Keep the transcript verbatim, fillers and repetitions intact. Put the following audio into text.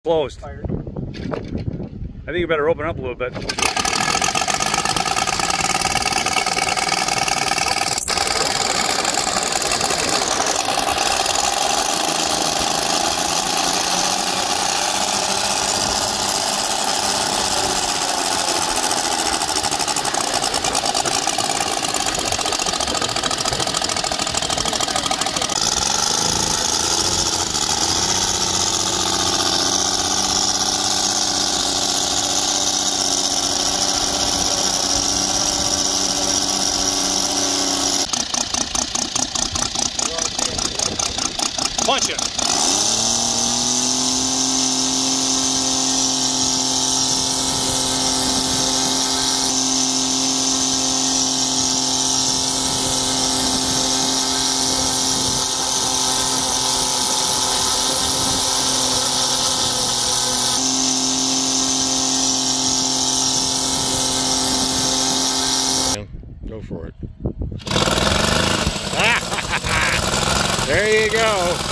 Closed. I think you better open up a little bit. Punch it. Go for it. There you go.